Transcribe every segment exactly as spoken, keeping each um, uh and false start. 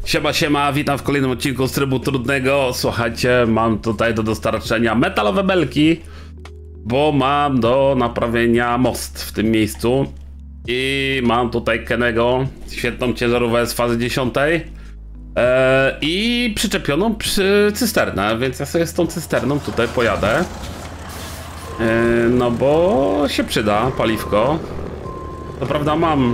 Siema, siema, witam w kolejnym odcinku z trybu trudnego. Słuchajcie, mam tutaj do dostarczenia metalowe belki, bo mam do naprawienia most w tym miejscu. I mam tutaj Kenego, świetną ciężarówkę z fazy dziesiątej e, i przyczepioną przy cysternę, więc ja sobie z tą cysterną tutaj pojadę. E, no bo się przyda paliwko. To prawda mam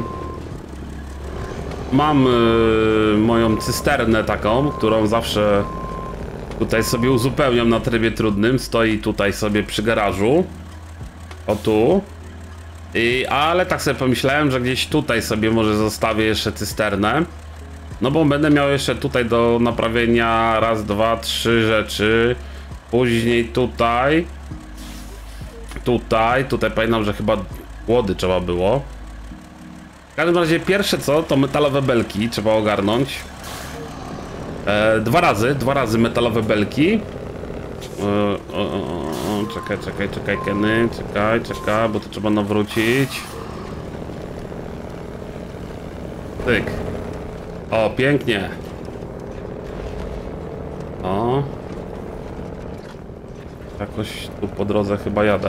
Mam yy, moją cysternę taką, którą zawsze tutaj sobie uzupełniam na trybie trudnym. Stoi tutaj sobie przy garażu. O tu. I, ale tak sobie pomyślałem, że gdzieś tutaj sobie może zostawię jeszcze cysternę. No bo będę miał jeszcze tutaj do naprawienia raz, dwa, trzy rzeczy. Później tutaj. Tutaj, tutaj pamiętam, że chyba łody trzeba było. W każdym razie pierwsze co, to metalowe belki trzeba ogarnąć. E, dwa razy, dwa razy metalowe belki. E, o, o, o, czekaj, czekaj, czekaj, Kenny, czekaj, czekaj, bo to trzeba nawrócić. Tyk. O, pięknie. O. Jakoś tu po drodze chyba jadę.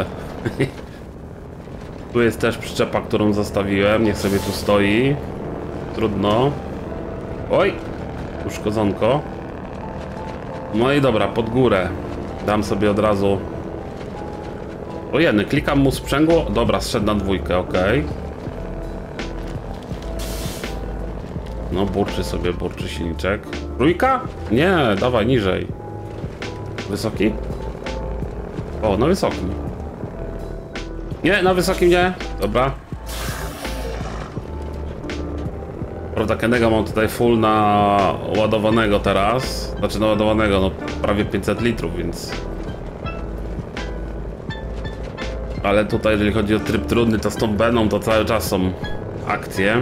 Tu jest też przyczepa, którą zostawiłem, niech sobie tu stoi. Trudno. Oj, uszkodzonko. No i dobra, pod górę. Dam sobie od razu. O jedny, klikam mu sprzęgło. Dobra, zszedł na dwójkę, ok. No burczy sobie, burczy silniczek. Trójka? Nie, dawaj niżej. Wysoki? O, na wysokim. Nie, na wysokim nie. Dobra. Prawda, Kennego mam tutaj full naładowanego teraz. Znaczy naładowanego, no prawie pięćset litrów, więc... Ale tutaj, jeżeli chodzi o tryb trudny, to z tą beną to cały czas są akcje.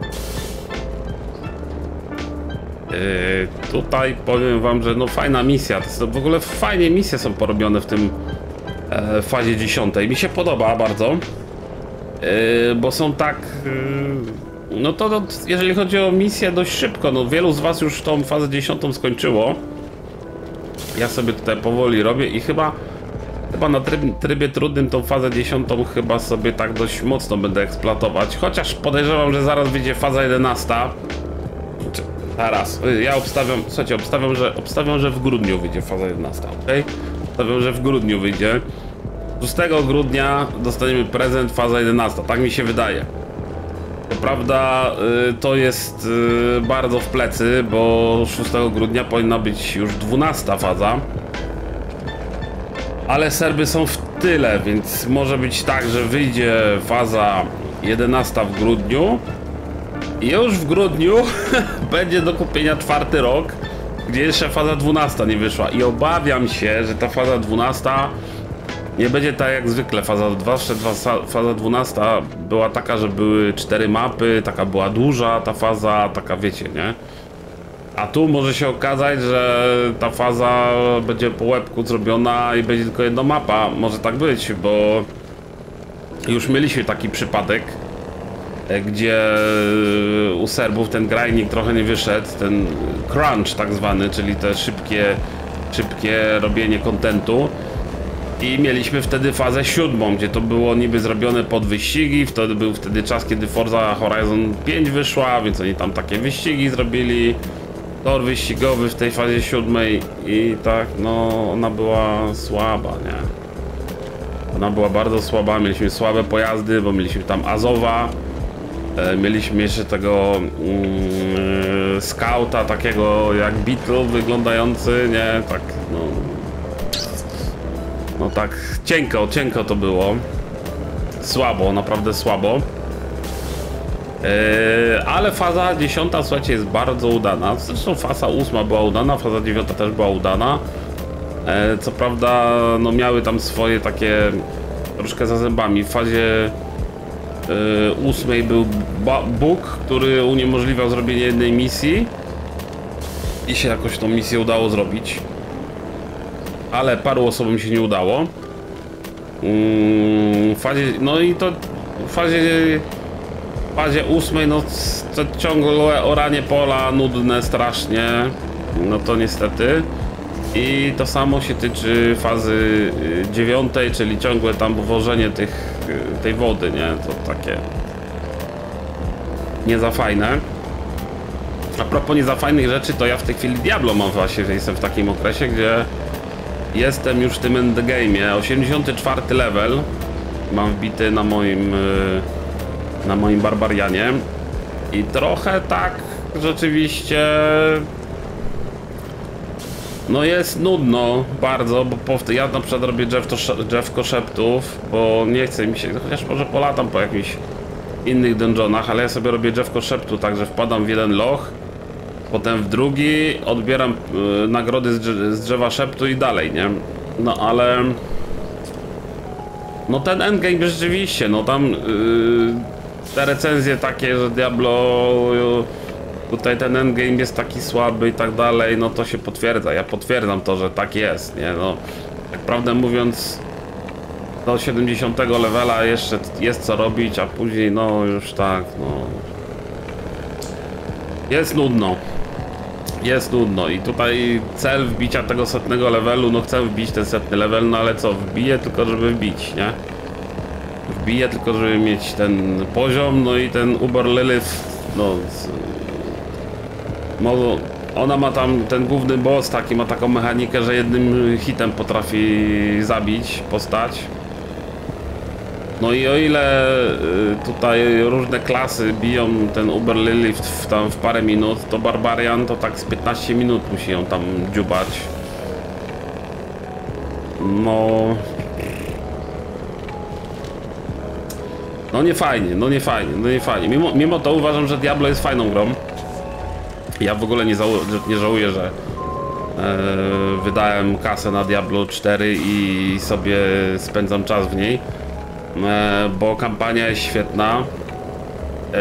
Yy, tutaj powiem wam, że no fajna misja. To w ogóle fajnie misje są porobione w tym w fazie dziesiątej. Mi się podoba bardzo, yy, bo są tak, yy, no to, to jeżeli chodzi o misję dość szybko, no wielu z was już tą fazę dziesiątą skończyło. Ja sobie tutaj powoli robię i chyba chyba na tryb, trybie trudnym tą fazę dziesiątą chyba sobie tak dość mocno będę eksploatować, chociaż podejrzewam, że zaraz wyjdzie faza jedenasta. Zaraz, ja obstawiam, słuchajcie, obstawiam, że obstawiam, że w grudniu wyjdzie faza jedenasta, ok? Obstawiam, że w grudniu wyjdzie. szóstego grudnia dostaniemy prezent faza jedenasta, tak mi się wydaje. To prawda, y, to jest y, bardzo w plecy, bo szóstego grudnia powinna być już dwunasta faza. Ale serwy są w tyle, więc może być tak, że wyjdzie faza jedenasta w grudniu. I już w grudniu będzie do kupienia czwarty rok, gdzie jeszcze faza dwunasta nie wyszła. I obawiam się, że ta faza dwunasta nie będzie tak jak zwykle. Faza dwunasta, faza dwunasta była taka, że były cztery mapy, taka była duża ta faza, taka wiecie, nie? A tu może się okazać, że ta faza będzie po łebku zrobiona i będzie tylko jedna mapa. Może tak być, bo już mieliśmy taki przypadek, gdzie u Serbów ten grinding trochę nie wyszedł, ten crunch tak zwany, czyli te szybkie, szybkie robienie kontentu. I mieliśmy wtedy fazę siódmą, gdzie to było niby zrobione pod wyścigi. Wtedy był wtedy czas, kiedy Forza Horizon pięć wyszła, więc oni tam takie wyścigi zrobili. Tor wyścigowy w tej fazie siódmej i tak, no ona była słaba, nie? Ona była bardzo słaba, mieliśmy słabe pojazdy, bo mieliśmy tam Azowa. E, mieliśmy jeszcze tego mm, Scouta, takiego jak Beetle wyglądający, nie? Tak, no... No tak cienko, cienko to było. Słabo, naprawdę słabo. Yy, ale faza dziesiąta, słuchajcie, jest bardzo udana. Zresztą faza ósma była udana, faza dziewiąta też była udana. Yy, co prawda, no miały tam swoje takie troszkę za zębami. W fazie yy, ósmej był bug, który uniemożliwiał zrobienie jednej misji. I się jakoś tą misję udało zrobić. Ale paru osobom się nie udało. Yy, w fazie, no i to w fazie w fazie ósmej, no to ciągłe oranie pola, nudne strasznie, no to niestety. I to samo się tyczy fazy dziewiątej, czyli ciągłe tam wożenie tych, tej wody, nie? To takie nie za fajne. A propos nie za fajnych rzeczy, to ja w tej chwili Diablo mam właśnie, że jestem w takim okresie, gdzie jestem już w tym endgame'ie, osiemdziesiąty czwarty level mam wbity na moim na moim Barbarianie i trochę tak rzeczywiście no jest nudno bardzo, bo po, ja na przykład robię drzewko, drzewko szeptów, bo nie chce mi się, chociaż może polatam po jakichś innych dungeonach, ale ja sobie robię drzewko szeptu, także wpadam w jeden loch, potem w drugi, odbieram y, nagrody z, drzew, z drzewa szeptu i dalej, nie? No ale no ten endgame rzeczywiście, no tam yy, te recenzje takie, że Diablo yy, tutaj ten endgame jest taki słaby i tak dalej, no to się potwierdza. Ja potwierdzam to, że tak jest, nie? No, tak prawdę mówiąc, do siedemdziesiątego levela jeszcze jest co robić, a później no już tak, no jest nudno. Jest nudno i tutaj cel wbicia tego setnego levelu, no chcę wbić ten setny level, no ale co, wbiję tylko żeby wbić, nie? Wbiję tylko żeby mieć ten poziom, no i ten Uber Lilith, no... no ona ma tam, ten główny boss taki ma taką mechanikę, że jednym hitem potrafi zabić postać. No i o ile tutaj różne klasy biją ten Uber Lilith w, tam w parę minut, to Barbarian to tak z piętnaście minut musi ją tam dziubać. No... No nie fajnie, no nie fajnie, no nie fajnie. Mimo, mimo to uważam, że Diablo jest fajną grą. Ja w ogóle nie, nie żałuję, że e, wydałem kasę na Diablo cztery i sobie spędzam czas w niej. E, bo kampania jest świetna e,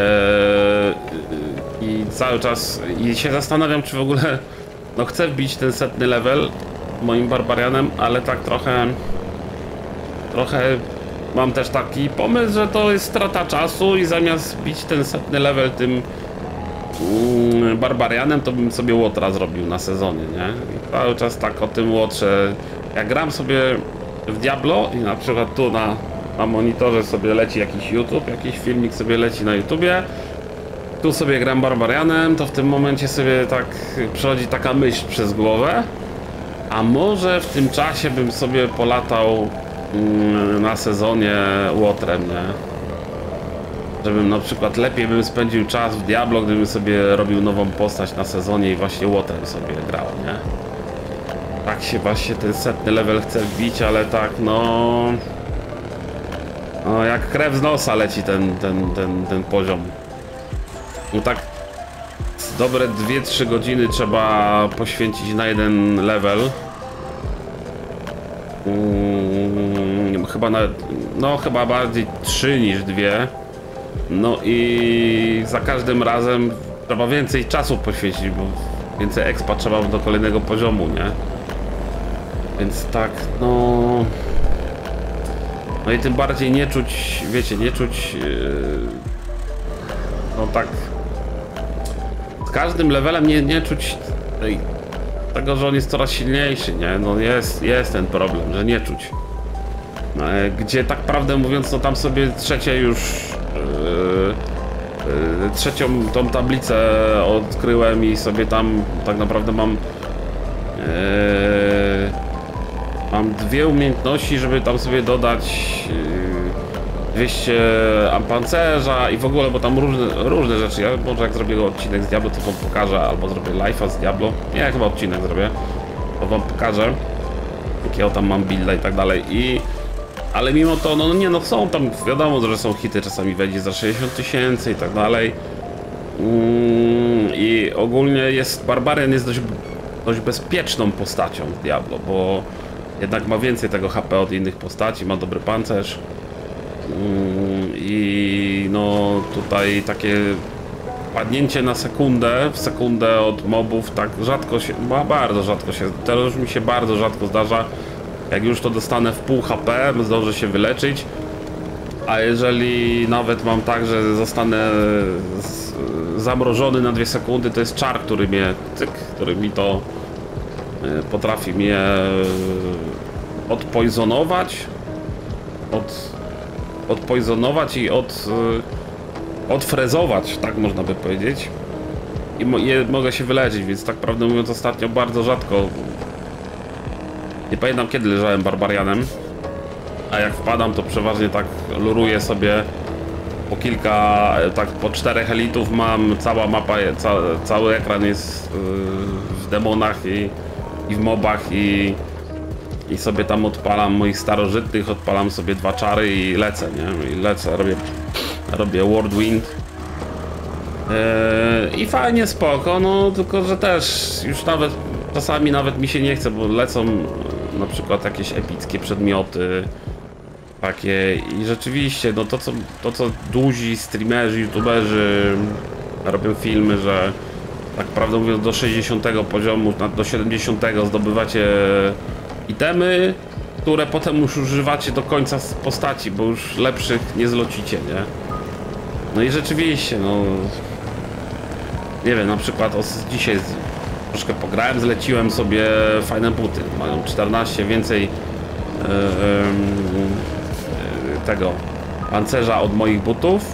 i cały czas i się zastanawiam, czy w ogóle no chcę wbić ten setny level moim Barbarianem, ale tak trochę trochę mam też taki pomysł, że to jest strata czasu i zamiast bić ten setny level tym mm, Barbarianem, to bym sobie Łotra zrobił na sezonie, nie? I cały czas tak o tym Łotrze, jak gram sobie w Diablo i na przykład tu na na monitorze sobie leci jakiś YouTube, jakiś filmik sobie leci na YouTubie, tu sobie gram Barbarianem, to w tym momencie sobie tak przechodzi taka myśl przez głowę, a może w tym czasie bym sobie polatał mm, na sezonie Łotrem, nie? Żebym na przykład lepiej bym spędził czas w Diablo, gdybym sobie robił nową postać na sezonie i właśnie Łotrem sobie grał, nie? Tak się właśnie ten setny level chce wbić, ale tak no... No jak krew z nosa leci ten, ten, ten, ten poziom. No tak dobre dwie trzy godziny trzeba poświęcić na jeden level. Hmm, chyba nawet, no chyba bardziej trzy niż dwie. No i za każdym razem trzeba więcej czasu poświęcić, bo więcej expa trzeba do kolejnego poziomu, nie? Więc tak, no... No i tym bardziej nie czuć, wiecie, nie czuć, yy, no tak, z każdym levelem nie, nie czuć tej, tego, że on jest coraz silniejszy, nie? No jest, jest ten problem, że nie czuć. No, gdzie tak prawdę mówiąc, no tam sobie trzecie już, yy, yy, trzecią tą tablicę odkryłem i sobie tam tak naprawdę mam, yy, mam dwie umiejętności, żeby tam sobie dodać dwieście pancerza i w ogóle, bo tam różne, różne rzeczy. Ja może jak zrobię odcinek z Diablo, to wam pokażę, albo zrobię live'a z Diablo. Nie, chyba odcinek zrobię, to wam pokażę, jakiego tam mam builda i tak dalej. I ale mimo to, no nie, no są tam, wiadomo, że są hity, czasami wejdzie za sześćdziesiąt tysięcy i tak dalej. I ogólnie jest, Barbarian jest dość, dość bezpieczną postacią w Diablo, bo jednak ma więcej tego H P od innych postaci, ma dobry pancerz. I no tutaj takie padnięcie na sekundę, w sekundę od mobów, tak rzadko się, bardzo rzadko się, teraz już mi się bardzo rzadko zdarza. Jak już to dostanę w pół H P, zdążę się wyleczyć, A jeżeli nawet mam tak, że zostanę z, zamrożony na dwie sekundy, to jest czar, który mnie, cyk, który mi to y, potrafi mnie y, odpoizonować, od, odpoizonować i od, y, odfrezować, tak można by powiedzieć. I mo je, mogę się wyleczyć, więc tak prawdę mówiąc ostatnio bardzo rzadko. Nie pamiętam kiedy leżałem barbarianem. A jak wpadam, to przeważnie tak luruję sobie po kilka, tak po czterech elitów mam, cała mapa, ca, cały ekran jest yy, w demonach i, i w mobach i, i sobie tam odpalam moich starożytnych, odpalam sobie dwa czary i lecę, nie? I lecę, robię, robię Whirlwind. Yy, I fajnie, spoko, no tylko, że też już nawet, czasami nawet mi się nie chce, bo lecą na przykład jakieś epickie przedmioty. Takie i rzeczywiście, no to co, to co duzi streamerzy, youtuberzy robią filmy, że tak prawdę mówiąc do sześćdziesiątego poziomu, do siedemdziesiątego zdobywacie itemy, które potem już używacie do końca postaci, bo już lepszych nie zlocicie, nie? No i rzeczywiście, no nie wiem, na przykład o, dzisiaj z, troszkę pograłem, zleciłem sobie fajne buty, mają czternaście więcej yy, yy, tego pancerza od moich butów.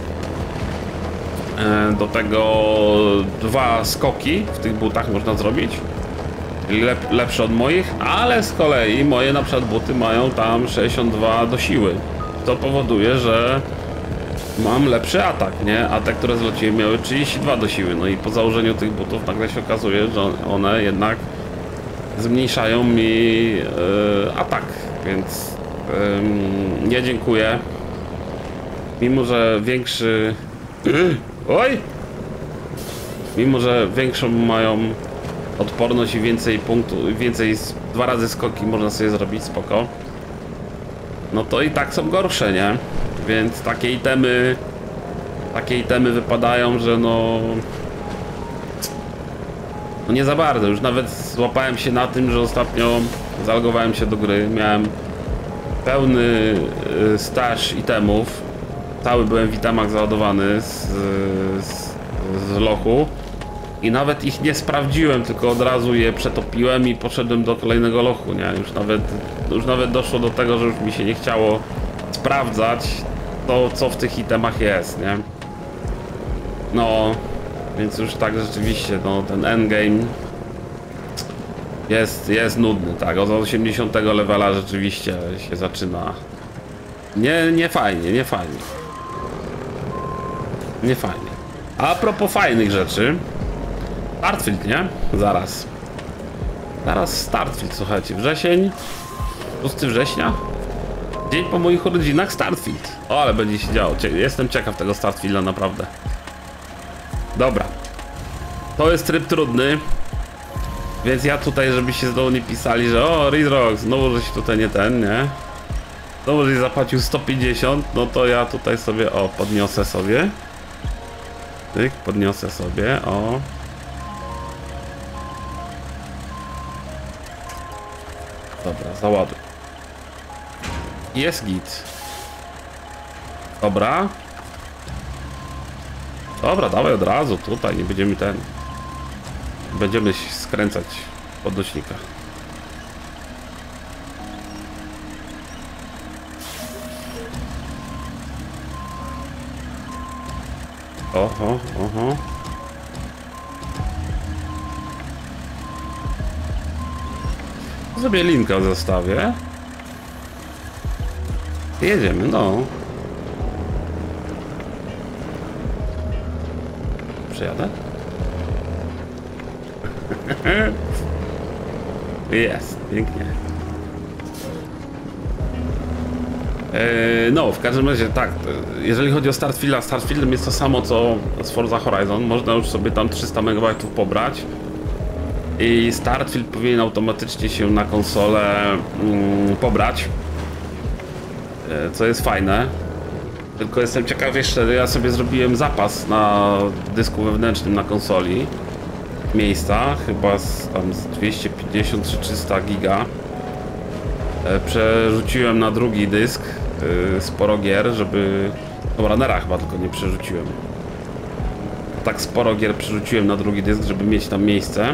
Do tego dwa skoki w tych butach można zrobić, Lep, lepsze od moich, ale z kolei moje na przykład buty mają tam sześćdziesiąt dwa do siły. To powoduje, że mam lepszy atak, nie? A te, które zleciłem, miały trzydzieści dwa do siły. No i po założeniu tych butów nagle się okazuje, że one jednak zmniejszają mi yy, atak, więc Ym, nie dziękuję. Mimo że większy oj mimo że większą mają odporność i więcej punktów, więcej dwa razy skoki można sobie zrobić, spoko. No to i tak są gorsze, nie? Więc takie itemy takie itemy wypadają, że no no nie za bardzo. Już nawet złapałem się na tym, że ostatnio zalogowałem się do gry, miałem pełny staż itemów. Cały byłem w itemach załadowany z, z, z lochu. I nawet ich nie sprawdziłem, tylko od razu je przetopiłem i poszedłem do kolejnego lochu, nie? Już nawet, już nawet doszło do tego, że już mi się nie chciało sprawdzać to, co w tych itemach jest, nie? No, więc już tak rzeczywiście, no ten endgame Jest, jest nudny, tak, od osiemdziesiątego levela rzeczywiście się zaczyna. Nie, nie fajnie, nie fajnie. Nie fajnie. A propos fajnych rzeczy. Starfield, nie? Zaraz. Zaraz Starfield, słuchajcie, wrzesień. szóstego września. Dzień po moich urodzinach Starfield. O, ale będzie się działo. Jestem ciekaw tego Starfielda, naprawdę. Dobra. To jest tryb trudny. Więc ja tutaj, żebyście znowu nie pisali, że o, Ridrox, znowu żeś tutaj nie ten, nie? Znowu żeś zapłacił sto pięćdziesiąt, no to ja tutaj sobie, o, podniosę sobie. Tyk, podniosę sobie, o. Dobra, załaduj. Jest git. Dobra. Dobra, dawaj od razu, tutaj, nie będziemy ten... Będziemy skręcać podnośnika. Oho, oho. Sobie linka zostawię. Jedziemy, no. Przejadę? Jest, pięknie. Eee, no, w każdym razie tak, jeżeli chodzi o Starfielda, Starfieldem jest to samo co z Forza Horizon. Można już sobie tam trzysta megabajtów pobrać i Starfield powinien automatycznie się na konsolę mm, pobrać, eee, co jest fajne. Tylko jestem ciekaw jeszcze, ja sobie zrobiłem zapas na dysku wewnętrznym na konsoli miejsca, chyba z, tam z dwieście pięćdziesiąt czy trzysta giga. E, przerzuciłem na drugi dysk yy, sporo gier, żeby... No Runnera chyba tylko nie przerzuciłem. Tak sporo gier przerzuciłem na drugi dysk, żeby mieć tam miejsce.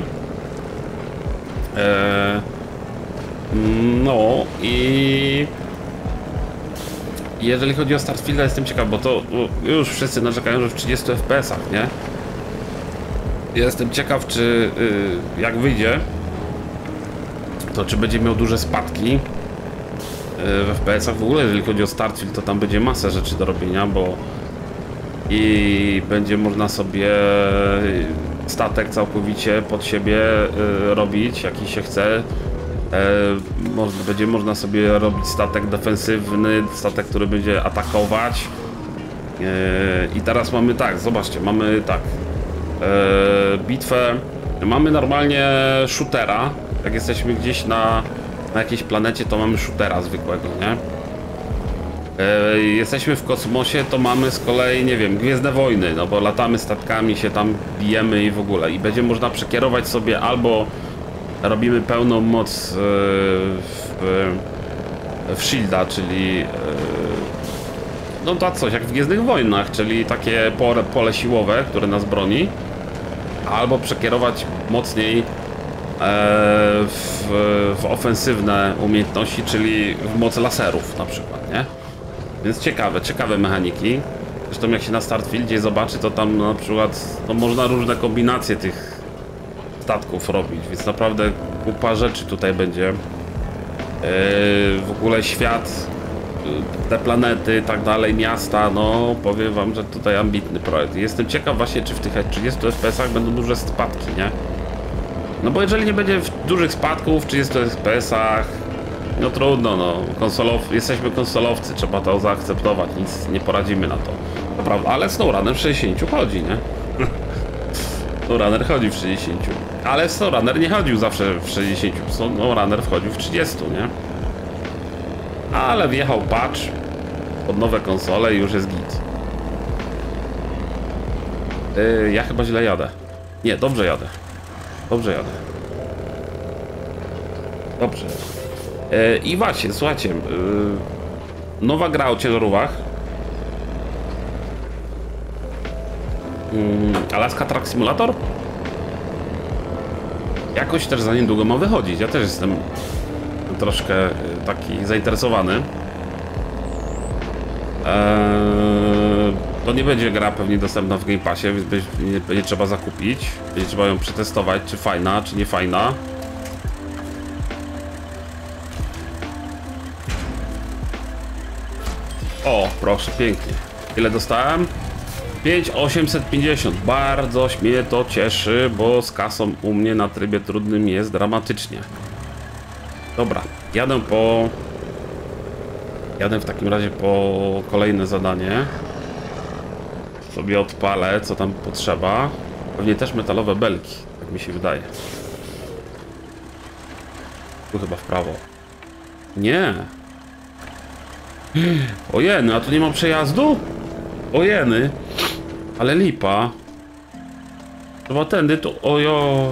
Eee, no i... Jeżeli chodzi o Starfielda, jestem ciekaw, bo to już wszyscy narzekają, że w trzydziestu F P S-ach, nie? Jestem ciekaw, czy yy, jak wyjdzie, to czy będzie miał duże spadki yy, w F P S-ach. W ogóle jeżeli chodzi o Starfield, to tam będzie masę rzeczy do robienia, bo i będzie można sobie statek całkowicie pod siebie yy, robić, jaki się chce. Yy, może, będzie można sobie robić statek defensywny, statek, który będzie atakować. Yy, I teraz mamy tak, zobaczcie, mamy tak. Yy, bitwę, mamy normalnie shootera, jak jesteśmy gdzieś na, na jakiejś planecie, to mamy shootera zwykłego, nie? Yy, jesteśmy w kosmosie, to mamy z kolei, nie wiem, Gwiezdne Wojny, no bo latamy statkami, się tam bijemy i w ogóle i będzie można przekierować sobie albo robimy pełną moc yy, w, w Shielda, czyli yy, no to coś jak w Gwiezdnych Wojnach, czyli takie pole, pole siłowe, które nas broni. Albo przekierować mocniej e, w, w ofensywne umiejętności, czyli w moc laserów na przykład, nie? Więc ciekawe, ciekawe mechaniki. Zresztą jak się na Starfieldzie zobaczy, to tam na przykład no, można różne kombinacje tych statków robić, więc naprawdę kupa rzeczy tutaj będzie. E, w ogóle świat, te planety i tak dalej, miasta, no powiem wam, że tutaj ambitny projekt. Jestem ciekaw właśnie, czy w tych trzydziestu F P S-ach będą duże spadki, nie? No bo jeżeli nie będzie dużych spadków w trzydziestu F P S-ach, no trudno, no, konsolow... jesteśmy konsolowcy, trzeba to zaakceptować, nic nie poradzimy na to. To prawda, ale SnowRunner w sześćdziesięciu chodzi, nie? SnowRunner chodzi w sześćdziesięciu, ale SnowRunner nie chodził zawsze w sześćdziesięciu, SnowRunner wchodził w trzydziestu, nie? Ale wjechał patch pod nowe konsole i już jest git. Yy, ja chyba źle jadę. Nie, dobrze jadę. Dobrze jadę. Dobrze. Yy, I właśnie, słuchajcie. Yy, nowa gra o ciężarówkach. Yy, Alaska Truck Simulator? Jakoś też za niedługo ma wychodzić. Ja też jestem troszkę taki zainteresowany. Eee, to nie będzie gra pewnie dostępna w Game Passie, więc będzie, będzie trzeba zakupić. Będzie trzeba ją przetestować, czy fajna, czy nie fajna. O, proszę, pięknie. Ile dostałem? pięć tysięcy osiemset pięćdziesiąt. Bardzo mnie to cieszy, bo z kasą u mnie na trybie trudnym jest dramatycznie. Dobra, jadę po... Jadę w takim razie po kolejne zadanie. Sobie odpalę, co tam potrzeba. Pewnie też metalowe belki, tak mi się wydaje. Tu chyba w prawo. Nie. Ojeny, a tu nie ma przejazdu? Ojeny. Ale lipa. Chyba tędy tu... Ojoj.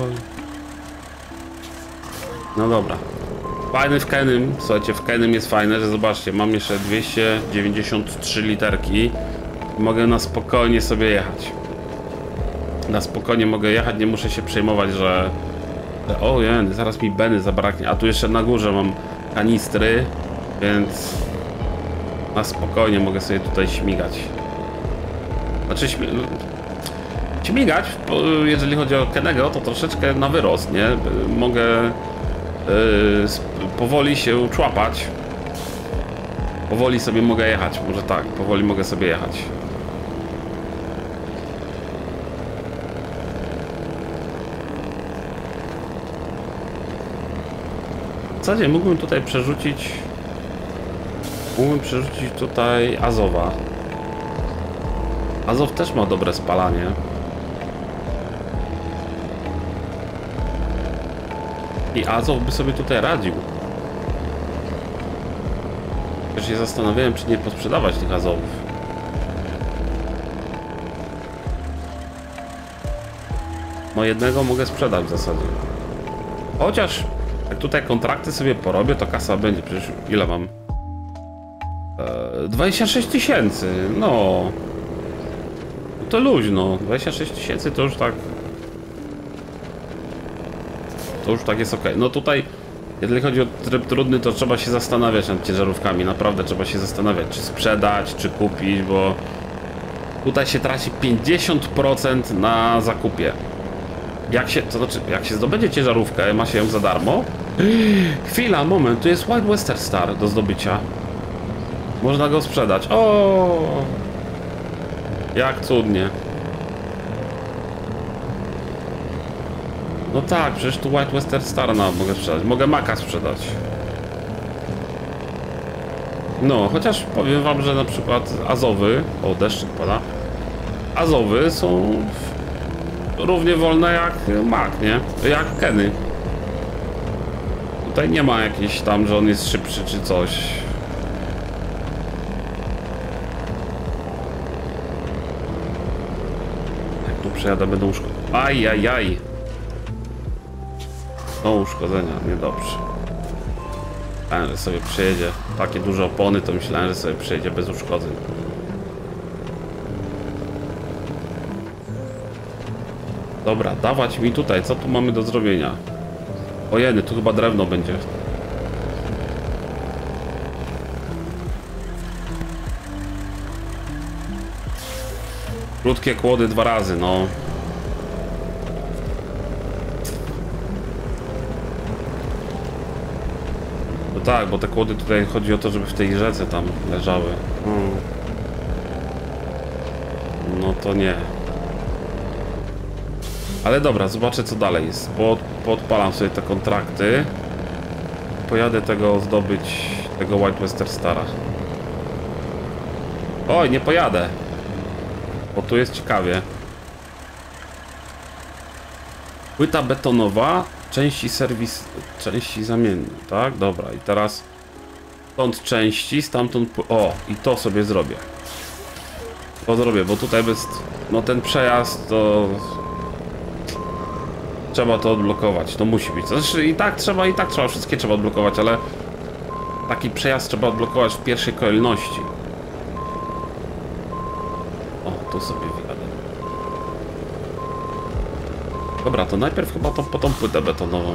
No dobra. Fajny w Kenym, słuchajcie, w Kenym jest fajne, że zobaczcie, mam jeszcze dwieście dziewięćdziesiąt trzy literki. Mogę na spokojnie sobie jechać. Na spokojnie mogę jechać, nie muszę się przejmować, że... że o jeny, zaraz mi beny zabraknie. A tu jeszcze na górze mam kanistry, więc... Na spokojnie mogę sobie tutaj śmigać. Znaczy śmi... śmigać, jeżeli chodzi o Kenego, to troszeczkę na wyrost, nie? Mogę... Yy, powoli się człapać. Powoli sobie mogę jechać, może tak, powoli mogę sobie jechać. W zasadzie mógłbym tutaj przerzucić... Mógłbym przerzucić tutaj Azowa. Azow też ma dobre spalanie. I Azow by sobie tutaj radził. Też się zastanawiałem, czy nie posprzedawać tych Azowów. No jednego mogę sprzedać w zasadzie. Chociaż jak tutaj kontrakty sobie porobię, to kasa będzie. Przecież ile mam? E, dwadzieścia sześć tysięcy, no. To luźno, dwadzieścia sześć tysięcy to już tak... To już tak jest ok. No tutaj, jeżeli chodzi o tryb trudny, to trzeba się zastanawiać nad ciężarówkami. Naprawdę trzeba się zastanawiać, czy sprzedać, czy kupić, bo... Tutaj się traci pięćdziesiąt procent na zakupie. Jak się, to znaczy, jak się zdobędzie ciężarówkę, ma się ją za darmo. Chwila, moment, tu jest White Western Star do zdobycia. Można go sprzedać. O, jak cudnie. No tak, przecież tu White Western Star no, mogę sprzedać. Mogę Maka sprzedać. No, chociaż powiem wam, że na przykład Azowy, o deszczyk pada, Azowy są równie wolne jak Mac, nie? Jak Kenny. Tutaj nie ma jakiejś tam, że on jest szybszy czy coś. Jak tu przejadę, będą uszkodzenia. Aj, aj, aj. No uszkodzenia, niedobrze. Myślałem, że sobie przejedzie. Takie duże opony, to myślałem, że sobie przejedzie bez uszkodzeń. Dobra, dawać mi tutaj, co tu mamy do zrobienia? Ojeny, tu chyba drewno będzie. Krótkie kłody dwa razy, no. No tak, bo te kłody tutaj chodzi o to, żeby w tej rzece tam leżały. Hmm. No to nie. Ale dobra, zobaczę co dalej jest. Pod, podpalam sobie te kontrakty. Pojadę tego zdobyć, tego White Western Stara. Oj, nie pojadę. Bo tu jest ciekawie. Płyta betonowa, części serwis, części zamienne, tak? Dobra, i teraz stąd części, stamtąd... O, i to sobie zrobię. To zrobię, bo tutaj jest... No ten przejazd to... Trzeba to odblokować, to musi być. Znaczy i tak trzeba, i tak trzeba, wszystkie trzeba odblokować, ale... Taki przejazd trzeba odblokować w pierwszej kolejności. O, tu sobie wjadę. Dobra, to najpierw chyba to po tą płytę betonową.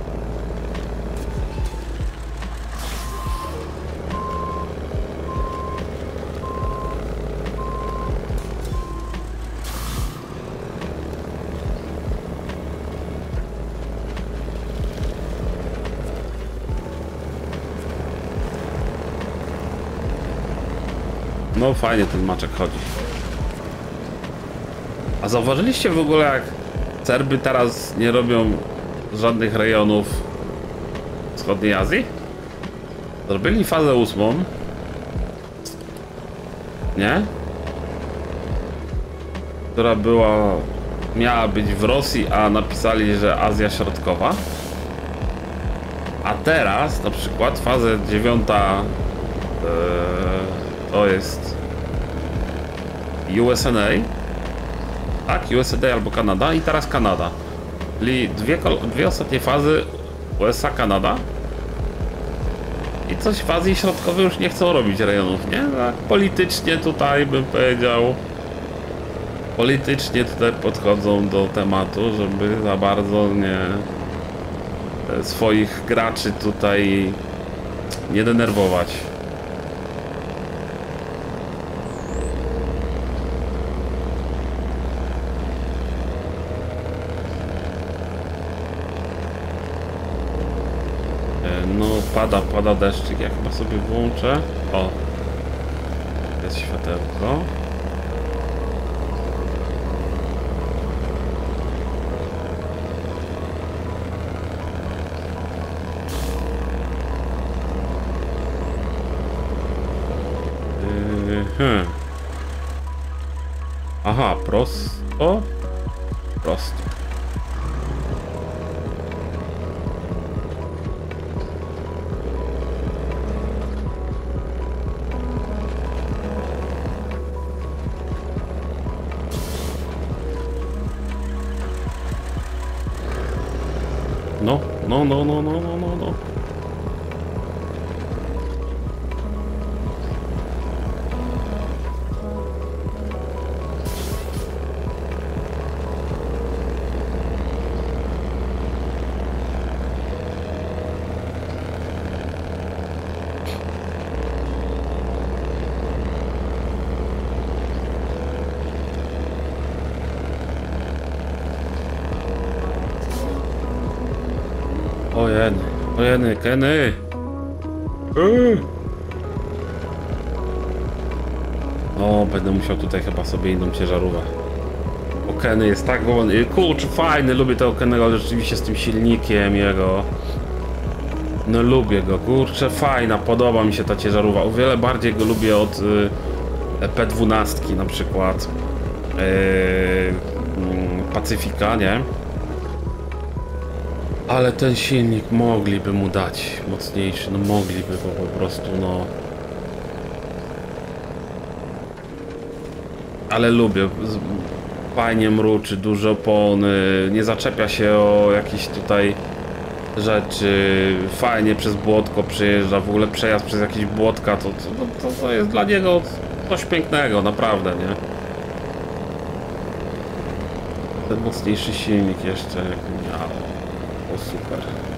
No fajnie ten maczek chodzi. A zauważyliście w ogóle, jak Serby teraz nie robią żadnych rejonów wschodniej Azji? Zrobili fazę ósmą. Nie? Która była... miała być w Rosji, a napisali, że Azja Środkowa. A teraz na przykład fazę dziewiąta yy, to jest U S A. Tak, U S A albo Kanada i teraz Kanada. Czyli dwie, dwie ostatnie fazy U S A, Kanada. I coś w Azji Środkowej już nie chcą robić rejonów, nie? Tak, politycznie tutaj bym powiedział. Politycznie tutaj podchodzą do tematu, żeby za bardzo nie swoich graczy tutaj nie denerwować. No pada, pada deszczyk, ja chyba sobie włączę. O, jest światełko. Yy, hmm. Aha, prosto. Prosto. No, no, no, no, no, no, no, no. Ojeny, ojeny, Kenny! Yy. O, będę musiał tutaj chyba sobie inną ciężarówkę. Bo Kenny jest tak wolny. Kurczę, fajny, lubię tego Kennego, ale rzeczywiście z tym silnikiem jego. No lubię go, kurczę, fajna, podoba mi się ta ciężarówka. O wiele bardziej go lubię od y, P dwanaście na przykład. Yy, y, Pacyfika, nie? Ale ten silnik mogliby mu dać mocniejszy, no mogliby, bo po prostu no... Ale lubię, fajnie mruczy, duże opony, nie zaczepia się o jakieś tutaj rzeczy, fajnie przez błotko przejeżdża, w ogóle przejazd przez jakieś błotka, to, to, to, to jest dla niego coś pięknego, naprawdę, nie? Ten mocniejszy silnik jeszcze, miał, o super.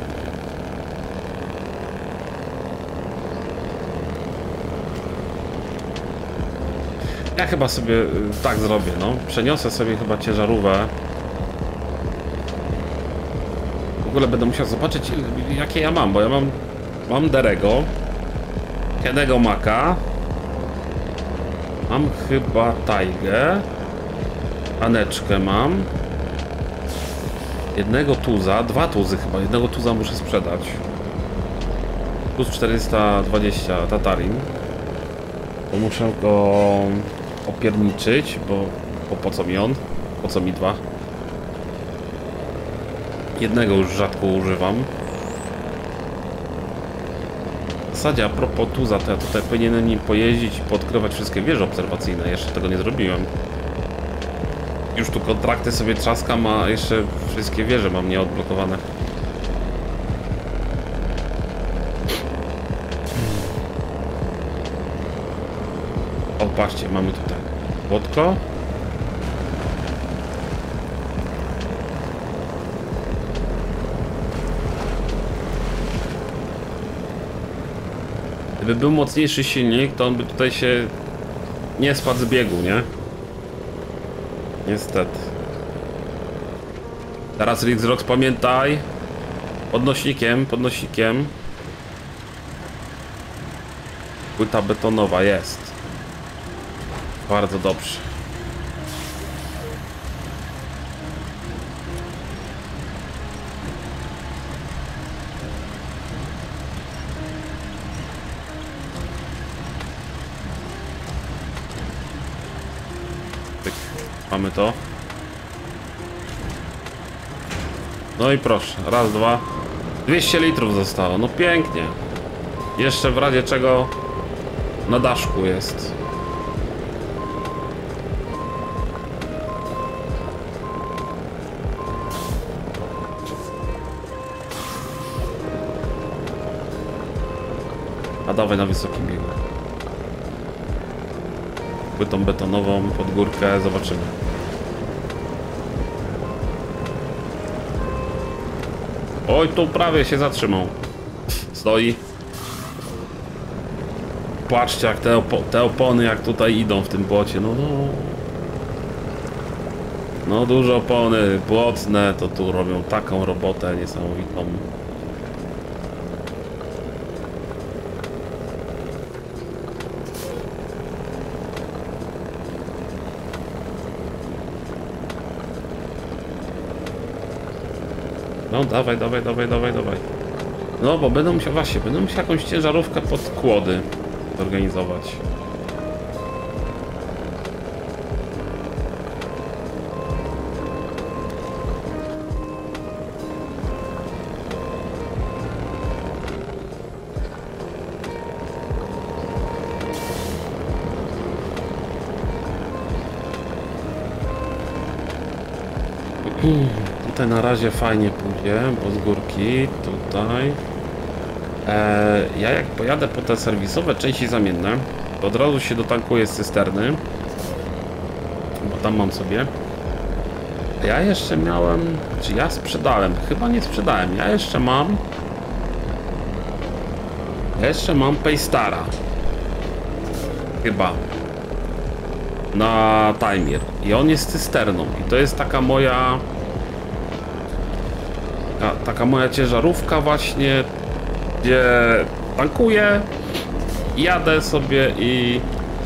Ja chyba sobie tak zrobię, no. Przeniosę sobie chyba ciężarówkę. W ogóle będę musiał zobaczyć, jakie ja mam, bo ja mam... Mam Derego. Kennego Maka. Mam chyba Taigę. Aneczkę mam. Jednego tuza, dwa tuzy chyba. Jednego tuza muszę sprzedać. Plus czterysta dwadzieścia Tatarin. Bo muszę go opierniczyć, bo, bo po co mi on? Po co mi dwa? Jednego już rzadko używam. W zasadzie a propos tuza, to ja tutaj powinienem nim pojeździć i podkrywać wszystkie wieże obserwacyjne. Jeszcze tego nie zrobiłem. Już tu kontrakty sobie trzaskam, a jeszcze wszystkie wieże mam nieodblokowane. O, patrzcie, mamy tutaj płotko. Gdyby był mocniejszy silnik, to on by tutaj się nie spadł z biegu, nie? Niestety. Teraz Rixrox, pamiętaj. Podnośnikiem, podnośnikiem. Płyta betonowa jest. Bardzo dobrze. Tyk. Mamy to. No i proszę, raz, dwa. dwieście litrów zostało, no pięknie. Jeszcze w razie czego na daszku jest. A dawaj na wysokim biegu. Płytą betonową pod górkę, zobaczymy. Oj, tu prawie się zatrzymał. Stoi. Patrzcie, jak te, opo te opony jak tutaj idą w tym błocie. No, no. No duże opony błotne to tu robią taką robotę niesamowitą. No dawaj, dawaj, dawaj, dawaj, dawaj. No bo będę musiał, właśnie, będę musiał jakąś ciężarówkę pod kłody zorganizować. Tutaj na razie fajnie pójdzie, bo z górki tutaj. E, ja jak pojadę po te serwisowe części zamienne, to od razu się dotankuję z cysterny, bo tam mam sobie. Ja jeszcze miałem, czy ja sprzedałem? Chyba nie sprzedałem. Ja jeszcze mam. Ja jeszcze mam Paystara. Chyba. Na timer. I on jest cysterną. I to jest taka moja taka, taka moja ciężarówka właśnie, gdzie tankuję, jadę sobie i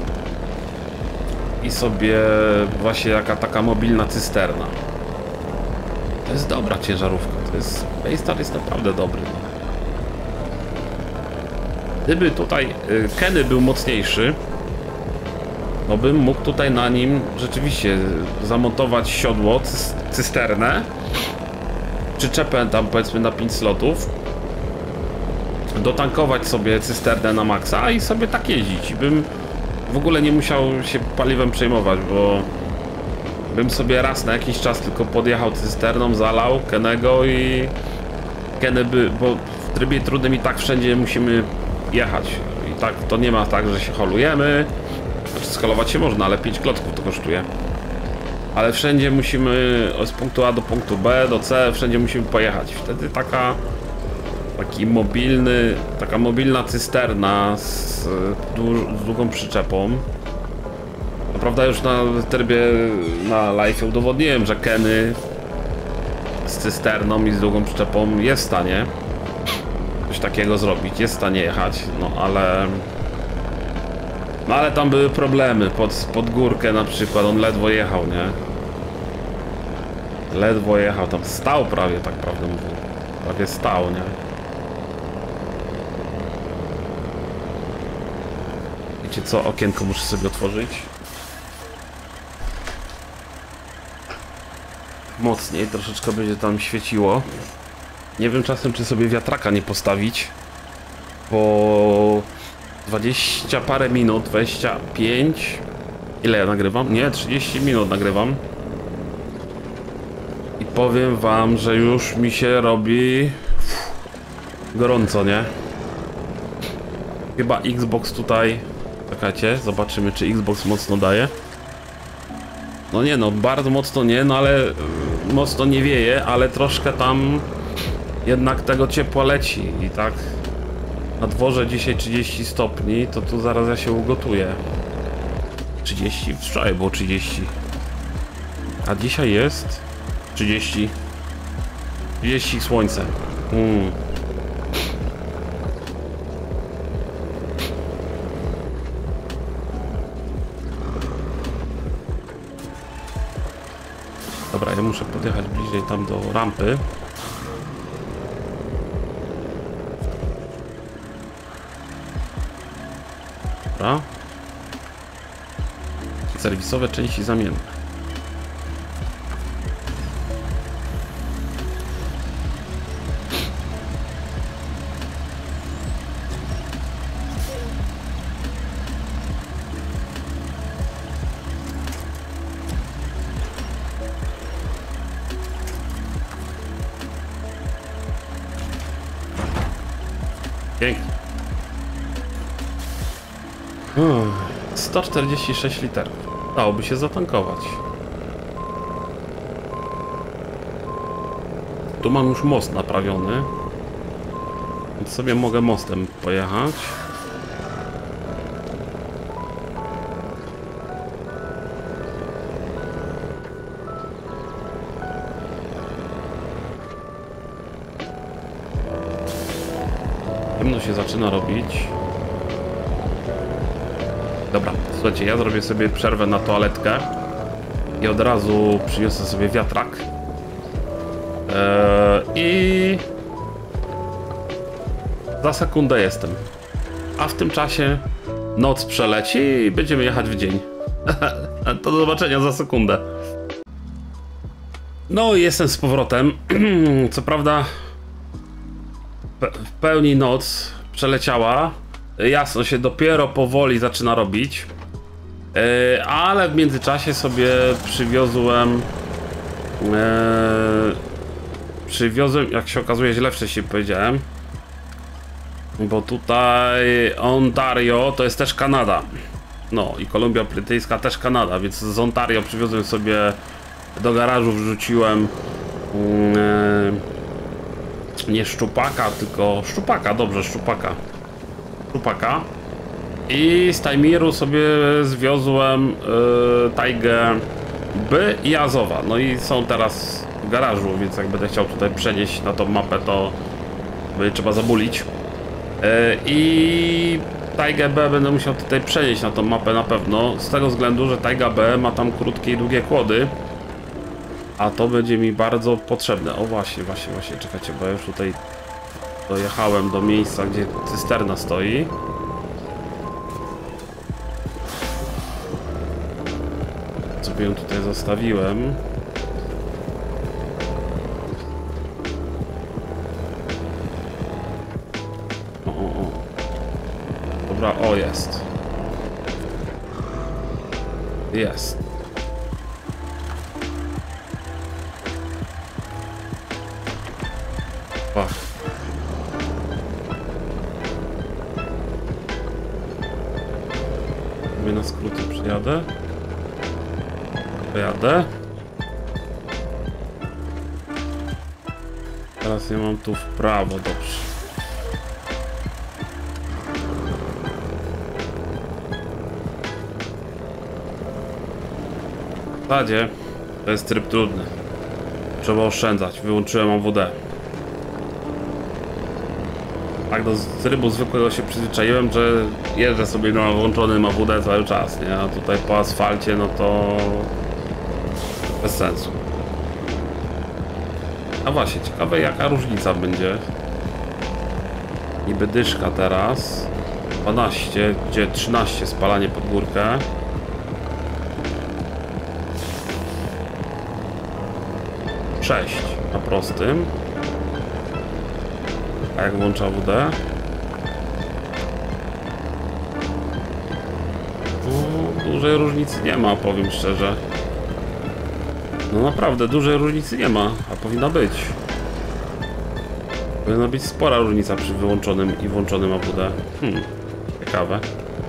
i sobie właśnie jaka taka mobilna cysterna. To jest dobra ciężarówka, to jest Baystar jest naprawdę dobry. Gdyby tutaj y, Kenny był mocniejszy, no bym mógł tutaj na nim rzeczywiście zamontować siodło, cy cysternę, przyczepę tam powiedzmy na pięć slotów, dotankować sobie cysternę na maksa i sobie tak jeździć. I bym w ogóle nie musiał się paliwem przejmować, bo bym sobie raz na jakiś czas tylko podjechał cysterną, zalał Kennego i Kenny by, bo w trybie trudnym i tak wszędzie musimy jechać. I tak to nie ma tak, że się holujemy. Znaczy skalować się można, ale pięć klocków to kosztuje. Ale wszędzie musimy z punktu A do punktu B, do C, wszędzie musimy pojechać. Wtedy taka taki mobilny, taka mobilna cysterna z, z długą przyczepą. No prawda, już na trybie na live udowodniłem, że Kenny z cysterną i z długą przyczepą jest w stanie coś takiego zrobić, jest w stanie jechać, no ale no ale tam były problemy, pod, pod górkę na przykład, on ledwo jechał, nie? Ledwo jechał, tam stał prawie, tak prawdę mówię, prawie stał, nie? Wiecie co, okienko muszę sobie otworzyć. Mocniej, troszeczkę będzie tam świeciło. Nie wiem czasem, czy sobie wiatraka nie postawić, bo dwadzieścia parę minut, dwadzieścia pięć. Ile ja nagrywam? Nie, trzydzieści minut nagrywam. I powiem wam, że już mi się robi gorąco, nie? Chyba Xbox tutaj. Czekajcie, zobaczymy, czy Xbox mocno daje. No nie no, bardzo mocno nie, no ale mocno nie wieje, ale troszkę tam jednak tego ciepła leci i tak na dworze dzisiaj trzydzieści stopni, to tu zaraz ja się ugotuję. trzydzieści? Wczoraj było trzydzieści. A dzisiaj jest trzydzieści. trzydzieści słońce. Mm. Dobra, ja muszę podjechać bliżej tam do rampy. Dobra. Serwisowe części zamienne. Pięknie. Hmm, sto czterdzieści sześć literów. Dałoby się zatankować. Tu mam już most naprawiony, więc sobie mogę mostem pojechać. Ciemno się zaczyna robić. Dobra, słuchajcie, ja zrobię sobie przerwę na toaletkę i od razu przyniosę sobie wiatrak. Eee, I za sekundę jestem. A w tym czasie noc przeleci i będziemy jechać w dzień. To do zobaczenia za sekundę. No i jestem z powrotem. Co prawda w pełni noc przeleciała. Jasno się dopiero powoli zaczyna robić. Yy, ale w międzyczasie sobie przywiozłem yy, przywiozłem, jak się okazuje, źle wcześniej powiedziałem, bo tutaj Ontario to jest też Kanada. No i Kolumbia Brytyjska też Kanada, więc z Ontario przywiozłem sobie do garażu, wrzuciłem yy, nie szczupaka, tylko szczupaka, dobrze, szczupaka. Szczupaka. I z Tajmiru sobie zwiozłem yy, tajgę B i Azowa. No i są teraz w garażu, więc jak będę chciał tutaj przenieść na tą mapę, to będzie trzeba zabulić. I Taigę B będę musiał tutaj przenieść na tą mapę na pewno, z tego względu, że Taiga B ma tam krótkie i długie kłody, a to będzie mi bardzo potrzebne. O właśnie, właśnie, właśnie, czekajcie, bo ja już tutaj dojechałem do miejsca, gdzie cysterna stoi. Sobie ją tutaj zostawiłem. O, o, o. Dobra, o, jest. Jest. Pach. Sobie na skróty przyjadę. Pojadę. Teraz ja mam tu w prawo, dobrze. W zasadzie to jest tryb trudny. Trzeba oszczędzać. Wyłączyłem A W D. Tak do trybu zwykłego się przyzwyczaiłem, że jeżdżę sobie na włączonym A W D cały czas, nie? A tutaj po asfalcie, no to bez sensu. A właśnie, ciekawe jaka różnica będzie. Niby dyszka teraz dwanaście, gdzie trzynaście spalanie pod górkę. sześć na prostym. A jak włączę A W D? No, dużej różnicy nie ma, powiem szczerze. No naprawdę, dużej różnicy nie ma, a powinna być. Powinna być spora różnica przy wyłączonym i włączonym A W D. Hmm, ciekawe.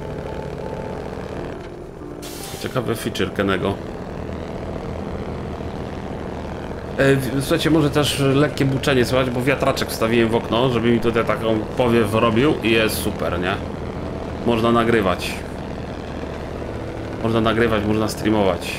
Ciekawy feature Kennego. Słuchajcie, może też lekkie buczenie słychać, bo wiatraczek wstawiłem w okno, żeby mi tutaj taką powiew robił i jest super, nie? Można nagrywać. Można nagrywać, można streamować.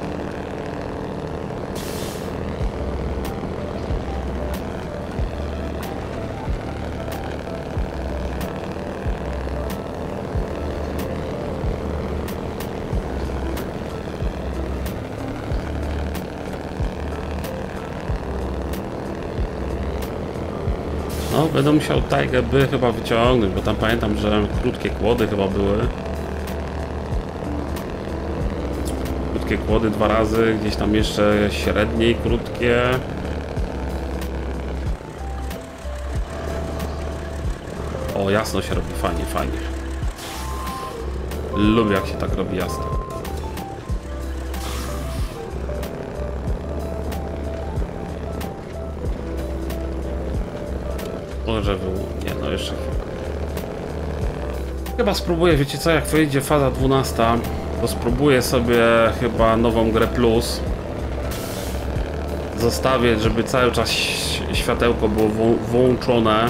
No, będę musiał Taigę B chyba wyciągnąć, bo tam pamiętam, że krótkie kłody chyba były. Krótkie kłody dwa razy, gdzieś tam jeszcze średnie i krótkie. O, jasno się robi, fajnie, fajnie. Lubię jak się tak robi jasno. Może był... nie, no jeszcze chwilę. Chyba spróbuję, wiecie co, jak wyjdzie faza dwunasta, to spróbuję sobie chyba nową grę plus. Zostawię, żeby cały czas światełko było włączone.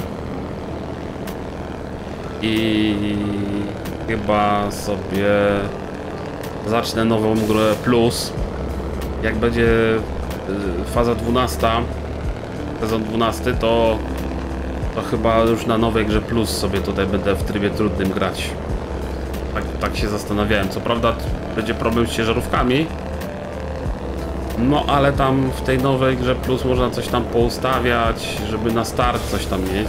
I chyba sobie zacznę nową grę plus. Jak będzie faza dwunasta, sezon dwunasty, to to chyba już na nowej grze plus sobie tutaj będę w trybie trudnym grać. Tak, tak się zastanawiałem. Co prawda będzie problem z ciężarówkami. No ale tam w tej nowej grze plus można coś tam poustawiać, żeby na start coś tam mieć.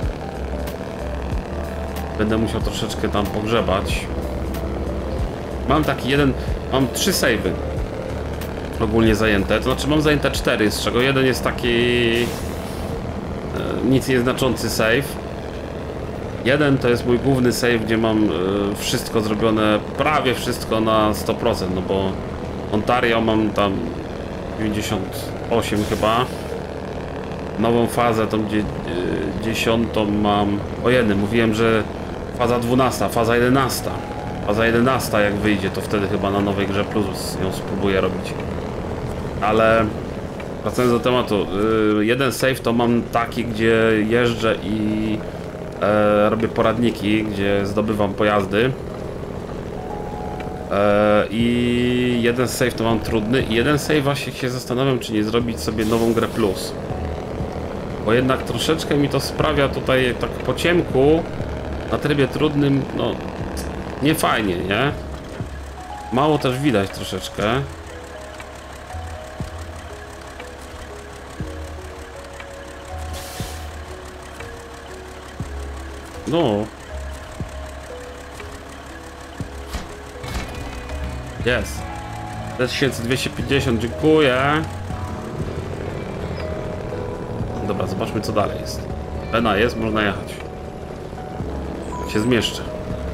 Będę musiał troszeczkę tam pogrzebać. Mam taki jeden... mam trzy save'y ogólnie zajęte. To znaczy mam zajęte cztery, z czego jeden jest taki... nic nieznaczący save. Jeden to jest mój główny save, gdzie mam y, wszystko zrobione, prawie wszystko na sto procent, no bo Ontario mam tam dziewięćdziesiąt osiem chyba. Nową fazę, tą dzie, y, dziesiątą mam... o jednym, mówiłem, że faza dwunasta, faza jedenasta. Faza jedenasta jak wyjdzie, to wtedy chyba na nowej grze plus ją spróbuję robić. Ale... wracając do tematu, yy, jeden save to mam taki, gdzie jeżdżę i e, robię poradniki, gdzie zdobywam pojazdy. E, i jeden save to mam trudny i jeden save właśnie się zastanawiam, czy nie zrobić sobie nową grę plus. Bo jednak troszeczkę mi to sprawia tutaj tak po ciemku, na trybie trudnym, no nie fajnie, nie? Mało też widać troszeczkę. No. Jest. tysiąc dwieście pięćdziesiąt, dziękuję. Dobra, zobaczmy co dalej jest. Pena jest, można jechać. Się zmieszczę.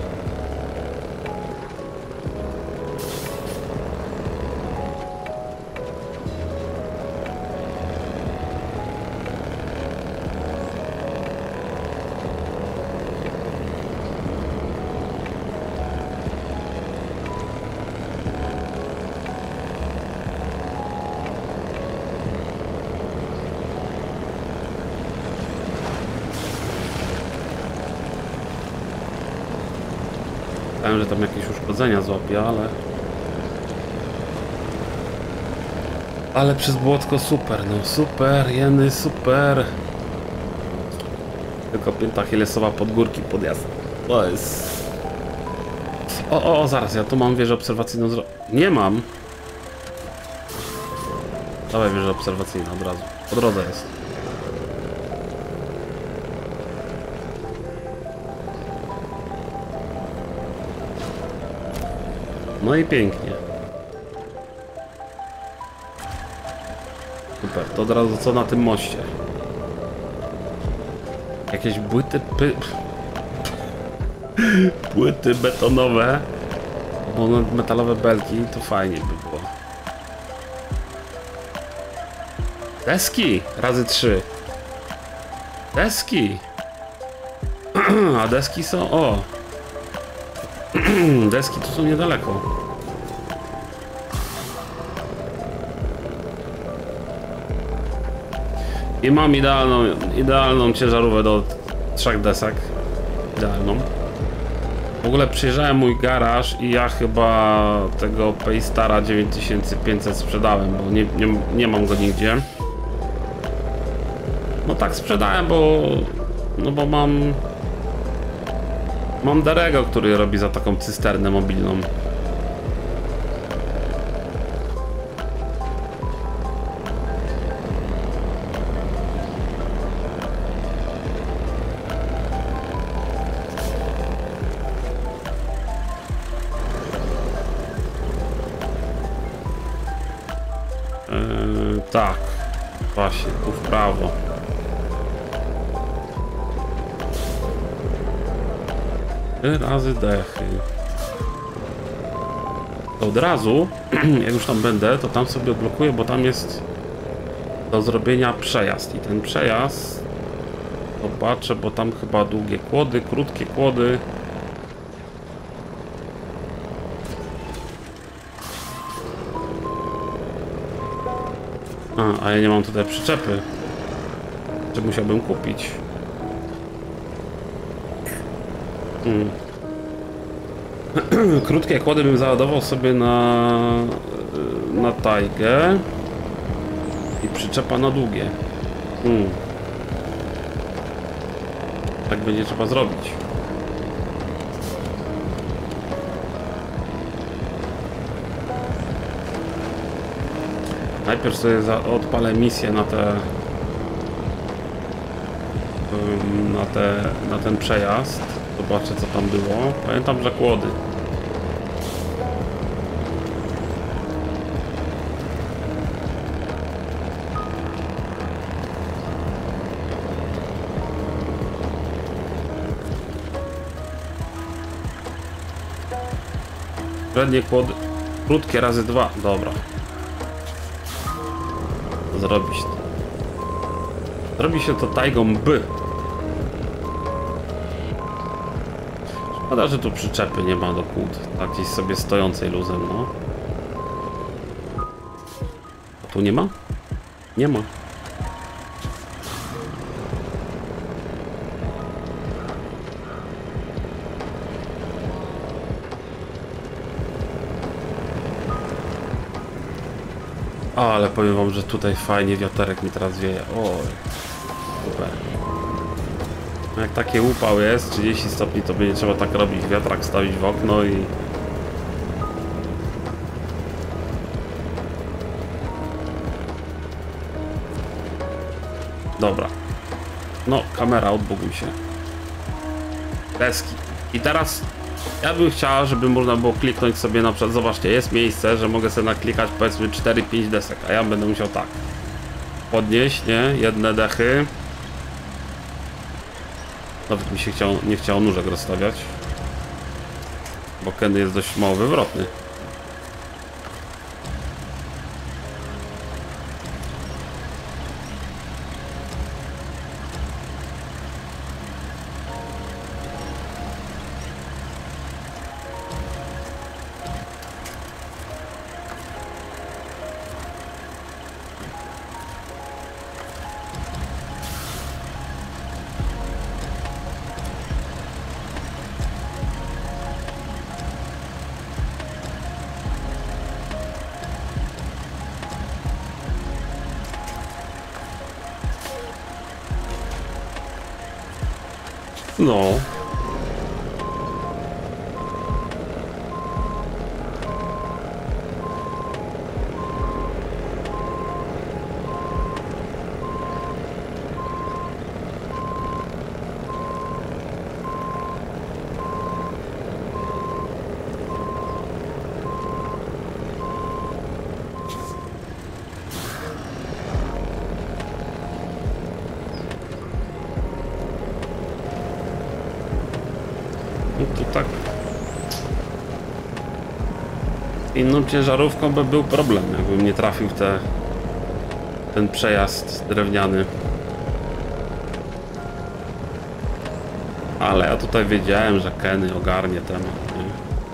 Myślałem, że tam jakieś uszkodzenia złapie, ale... Ale przez błotko super, no super, jeny, super. Tylko pięta achillesowa pod górki, podjazd. To jest... O, o, zaraz, ja tu mam wieżę obserwacyjną zro... Nie mam. Dawaj wieżę obserwacyjną od razu. Po drodze jest. No i pięknie. Super, to od razu co na tym moście? Jakieś płyty py... płyty betonowe, bo metalowe belki, to fajnie by było. Deski razy trzy. Deski. A deski są... O! Deski tu są niedaleko. I mam idealną, idealną ciężarówkę do trzech desek. Idealną. W ogóle przyjrzałem mój garaż i ja chyba tego Paystara dziewięć tysięcy pięćset sprzedałem, bo nie, nie, nie mam go nigdzie. No tak sprzedałem, bo... No bo mam... Mam Darego, który robi za taką cysternę mobilną. Yy, tak, właśnie, tu w prawo. Trzy razy dechy. To od razu, jak już tam będę, to tam sobie odblokuję, bo tam jest do zrobienia przejazd. I ten przejazd zobaczę, bo tam chyba długie kłody, krótkie kłody. A, a ja nie mam tutaj przyczepy, że musiałbym kupić. Hmm. Krótkie kłody bym załadował sobie na na tajgę i przyczepa na długie. Hmm. Tak będzie trzeba zrobić. Najpierw sobie za, odpalę misję na te na te na ten przejazd. Zobaczę co tam było. Pamiętam, że kłody. Średnie kłody. Krótkie razy dwa. Dobra. Zrobić to. Zrobi się to tajgą B. Szkoda, że tu przyczepy nie ma do kłód. Tak gdzieś sobie stojącej luzem, no. A tu nie ma? Nie ma. O, ale powiem wam, że tutaj fajnie wiaterek mi teraz wieje. Oj, super. Jak taki upał jest, trzydzieści stopni, to będzie trzeba tak robić, wiatrak stawić w okno i... Dobra. No, kamera, odbuguj się. Deski. I teraz ja bym chciała, żeby można było kliknąć sobie na przykład, zobaczcie, jest miejsce, że mogę sobie naklikać powiedzmy cztery pięć desek, a ja będę musiał tak podnieść, nie? Jedne dechy. Nawet mi się chciał, nie chciało nóżek rozstawiać, bo Kenny jest dość mało wywrotny. No. No to tak. Inną ciężarówką by był problem, jakbym nie trafił w te, ten przejazd drewniany. Ale ja tutaj wiedziałem, że Kenny ogarnie temat, nie?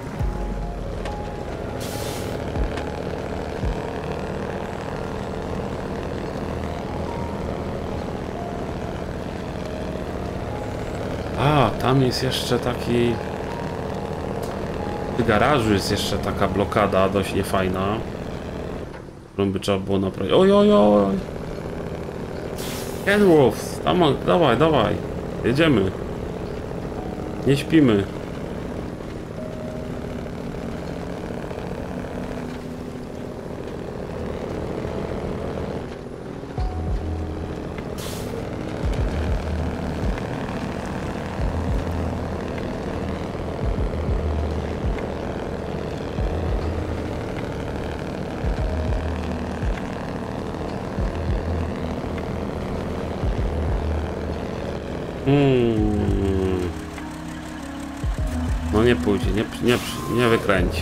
A, tam jest jeszcze taki... W garażu jest jeszcze taka blokada dość niefajna, którą by trzeba było naprawić. Oj, oj, oj! Kenworth, tam, dawaj, dawaj, jedziemy. Nie śpimy. Hmm. No nie pójdzie, nie, nie, nie wykręci.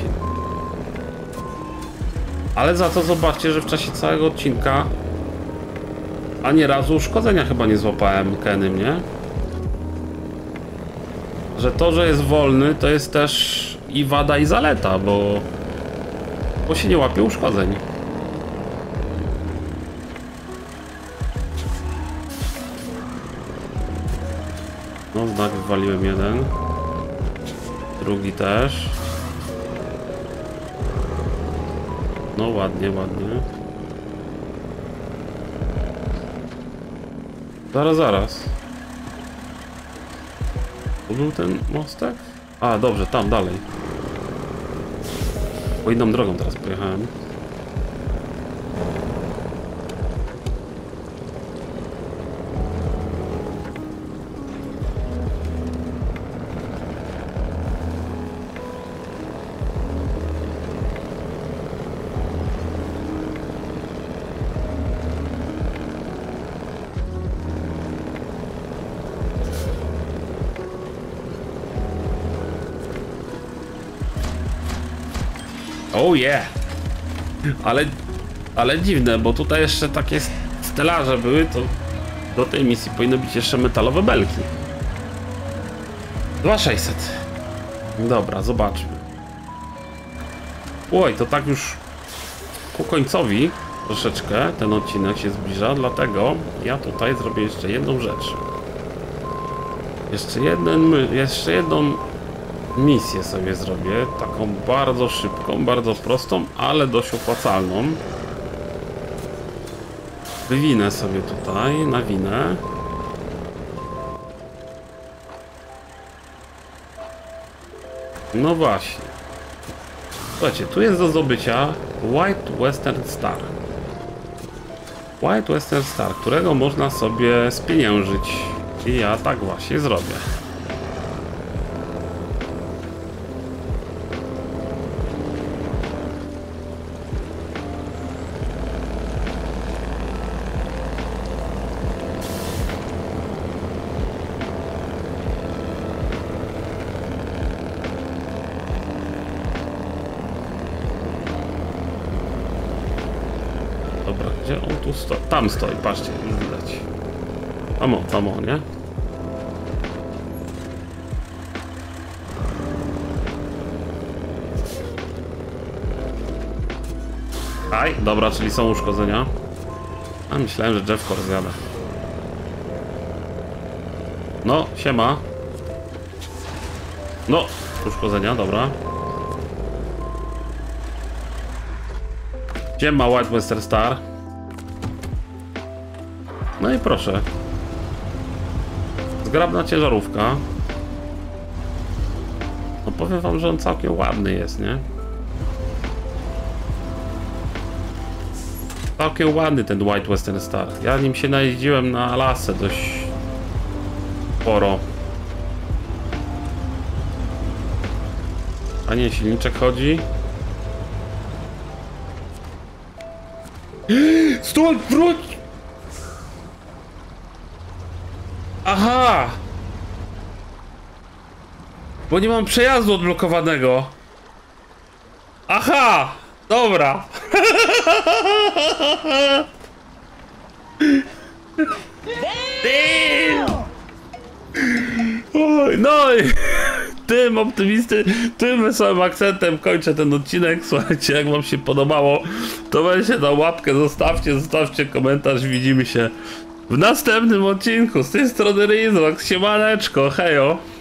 Ale za to zobaczcie, że w czasie całego odcinka ani razu uszkodzenia chyba nie złapałem Kennym, nie? Że to, że jest wolny, to jest też i wada, i zaleta, bo, bo się nie łapie uszkodzeń. No, znak wywaliłem jeden. Drugi też. No, ładnie, ładnie. Zaraz, zaraz. Tu był ten mostek? A, dobrze, tam dalej. Po inną drogą teraz pojechałem. Oh yeah! Ale, ale dziwne, bo tutaj jeszcze takie stelaże były, to do tej misji powinny być jeszcze metalowe belki. dwa tysiące sześćset. Dobra, zobaczmy. Oj, to tak już ku końcowi troszeczkę ten odcinek się zbliża, dlatego ja tutaj zrobię jeszcze jedną rzecz. Jeszcze, jeden, jeszcze jedną misję sobie zrobię, taką bardzo szybką, bardzo prostą, ale dość opłacalną. Wywinę sobie tutaj, nawinę. No właśnie. Słuchajcie, tu jest do zdobycia White Western Star. White Western Star, którego można sobie spieniężyć. I ja tak właśnie zrobię. Dobra, gdzie on tu stoi? Tam stoi, patrzcie, już widać. Tam o, tam o, nie? Aj, dobra, czyli są uszkodzenia. A myślałem, że Jeff Core zjada. No, siema. No, uszkodzenia, dobra. Siema, White Western Star. No i proszę. Zgrabna ciężarówka. No powiem wam, że on całkiem ładny jest, nie? Całkiem ładny ten White Western Star. Ja nim się najeździłem na Alasce dość sporo. A nie, silniczek chodzi. Stąd wróć! Aha! Bo nie mam przejazdu odblokowanego. Aha! Dobra. Oj, no i tym optymisty, tym wesołym akcentem kończę ten odcinek. Słuchajcie, jak wam się podobało, to weźcie na łapkę, zostawcie, zostawcie komentarz. Widzimy się w następnym odcinku. Z tej strony Rizak, siemaneczko, hejo.